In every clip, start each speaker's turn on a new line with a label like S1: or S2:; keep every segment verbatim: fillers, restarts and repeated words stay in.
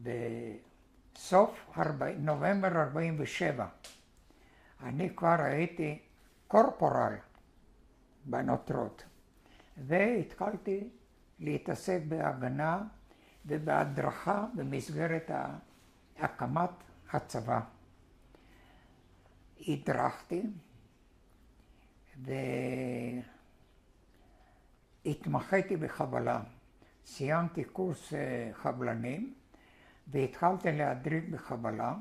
S1: בסוף נובמבר ארבעים ושבע, אני כבר הייתי קורפורל בנוטרות, והתחלתי להתעסק בהגנה ובהדרכה במסגרת הקמת הצבא. הדרכתי והתמחיתי בחבלה. סיימתי קורס חבלנים והתחלתי להדריך בחבלה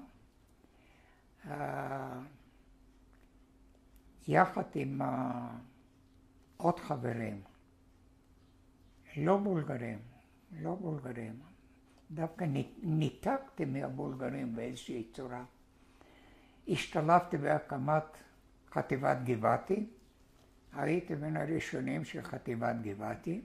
S1: יחד עם עוד חברים, לא בולגרים, לא בולגרים. דווקא ניתקתי מהבולגרים באיזושהי צורה. השתלבתי בהקמת חטיבת גבעתי, הייתי בין הראשונים של חטיבת גבעתי,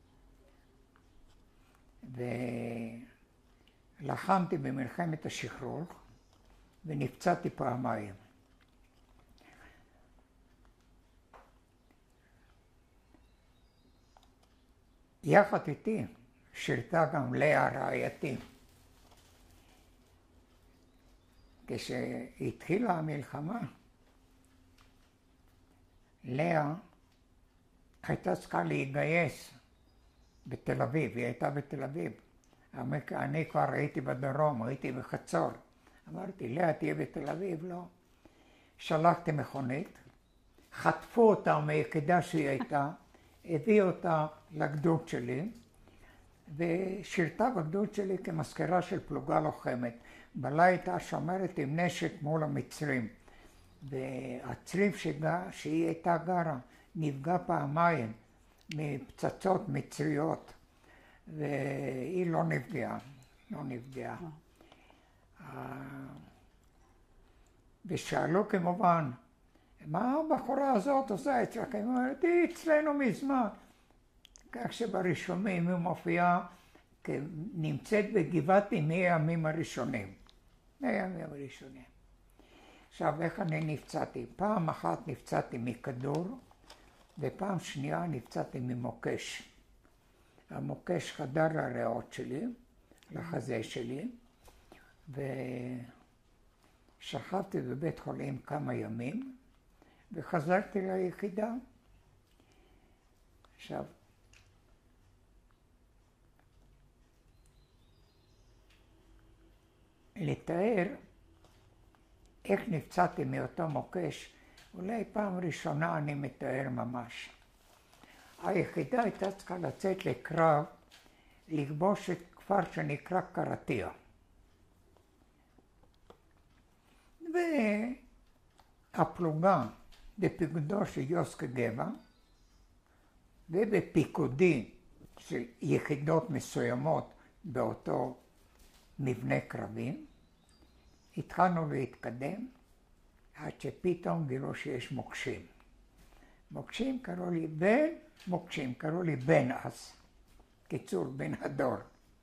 S1: ולחמתי במלחמת השחרור ונפצעתי פעמיים. יחד איתי שירתה גם לאה רעייתי. כשהתחילה המלחמה, לאה הייתה צריכה להתגייס בתל אביב, היא הייתה בתל אביב. אני כבר הייתי בדרום, הייתי בחצור. אמרתי, לאה תהיה בתל אביב? לא. שלחתי מכונית, חטפו אותה מהיחידה שהיא הייתה, הביא אותה לגדוד שלי, ושירתה בגדוד שלי כמזכירה של פלוגה לוחמת. בלילה הייתה שומרת עם נשק מול המצרים. והצריף שגע, שהיא הייתה גרה נפגע פעמיים מפצצות מצריות, והיא לא נפגעה, לא נפגעה. ושאלו כמובן, מה הבחורה הזאת עושה אצלכם? היא אומרת, היא אצלנו מזמן. כך שבראשונים היא מופיעה, נמצאת בגבעתי מהימים הראשונים. מהימים הראשונים. עכשיו, איך אני נפצעתי? פעם אחת נפצעתי מכדור, ופעם שנייה נפצעתי ממוקש. המוקש חדר לריאות שלי, לחזה שלי, ושכבתי בבית חולים כמה ימים, וחזרתי ליחידה. עכשיו, לתאר איך נפצעתי מאותו מוקש, אולי פעם ראשונה אני מתאר ממש. היחידה הייתה צריכה לצאת לקרב, לכבוש את כפר שנקרא קרטיה. והפלוגה בפיקודו של יוסקה גבע, ובפיקודי של יחידות מסוימות באותו מבנה קרבים, התחלנו להתקדם עד שפתאום גילו שיש מוקשים. מוקשים קראו לי בן, מוקשים קראו לי בן אז, קיצור בן הדור.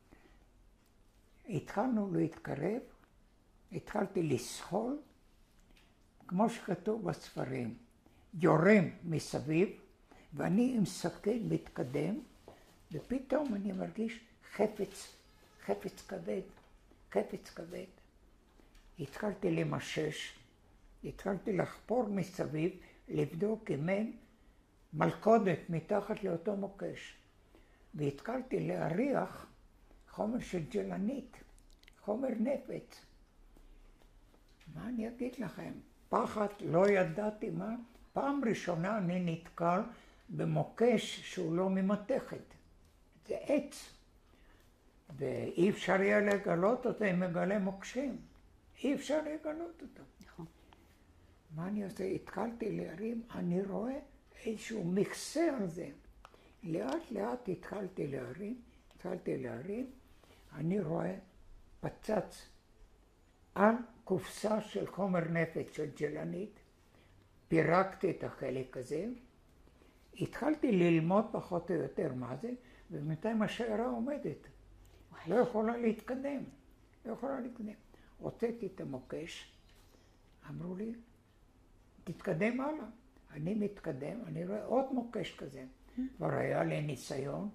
S1: התחלנו להתקרב, התחלתי לסחול, כמו שכתוב בספרים, יורים מסביב, ואני עם שקד מתקדם, ופתאום אני מרגיש חפץ, חפץ כבד, חפץ כבד. התחלתי למשש, התחלתי לחפור מסביב, לבדוק אם אין מלכודת מתחת לאותו מוקש. והתחלתי להריח חומר של ג'לנית, חומר נפץ. מה אני אגיד לכם? פחד, לא ידעתי מה. פעם ראשונה אני נתקל במוקש שהוא לא ממתכת. זה עץ. ואי אפשר יהיה לגלות אותו אם מגלה מוקשים. אי אפשר לגלות אותו. נכון. מה אני עושה? התחלתי להרים, אני רואה איזשהו מכסה על זה. לאט לאט התחלתי להרים, התחלתי להרים, אני רואה פצץ על קופסה של חומר נפץ של ג'לנית, פירקתי את החלק הזה, התחלתי ללמוד פחות או יותר מה זה, ובינתיים השיירה עומדת. לא יכולה להתקדם, לא יכולה להתקדם. הוצאתי את המוקש, אמרו לי, תתקדם הלאה. אני מתקדם, אני רואה עוד מוקש כזה. כבר היה לי ניסיון,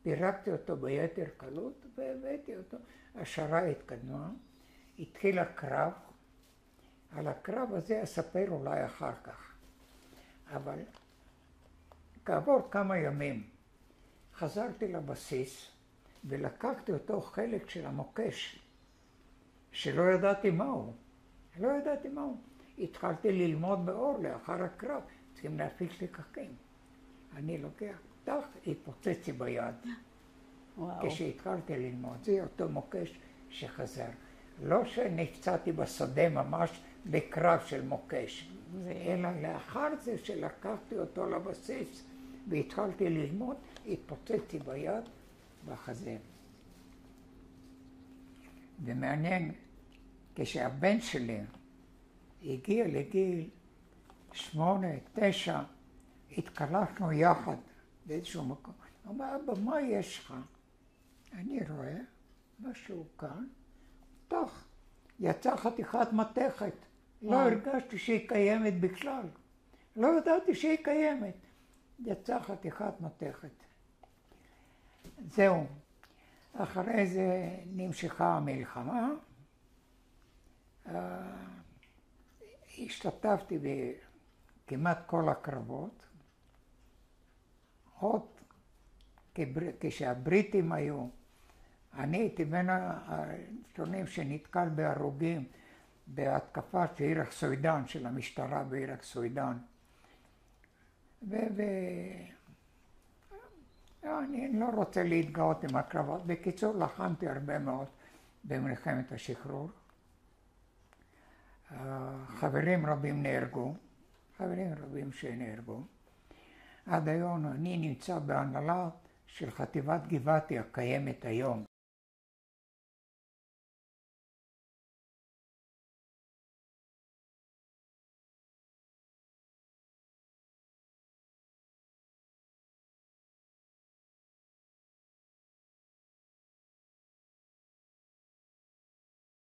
S1: פירקתי אותו ביתר קלות והבאתי אותו. השערה התקדמה, התחיל הקרב. על הקרב הזה אספר אולי אחר כך. אבל כעבור כמה ימים חזרתי לבסיס ולקחתי אותו חלק של המוקש שלא ידעתי מהו. לא ידעתי מהו. התחלתי ללמוד באור לאחר הקרב. צריכים להפיק לקחים. אני לוקח, תח, התפוצץ לי ביד. וואו. כשהתחלתי ללמוד, זה אותו מוקש שחזר. לא שנפצעתי בשדה ממש בקרב של מוקש, זה... אלא לאחר זה שלקחתי אותו לבסיס והתחלתי ללמוד, התפוצצתי ביד בחזה. ומעניין, כשהבן שלי הגיע לגיל שמונה, תשע, התקלחנו יחד באיזשהו מקום. הוא אמר, אבא, מה יש לך? אני רואה משהו כאן, תח, יצא חתיכת מתכת. לא הרגשתי שהיא קיימת בכלל. לא ידעתי שהיא קיימת. יצא חתיכת מתכת. זהו. אחרי זה נמשכה המלחמה. השתתפתי בכמעט כל הקרבות. עוד כשהבריטים היו, אני הייתי בין הראשונים שנתקל בהרוגים בהתקפה של עיראק סוידן, של המשטרה בעיראק סוידן. ו... ו... אני לא רוצה להתגאות עם הקרבות. בקיצור, לחמתי הרבה מאוד במלחמת השחרור. חברים רבים נהרגו, חברים רבים שנהרגו. עד היום אני נמצא בהנהלה של חטיבת גבעתי הקיימת היום.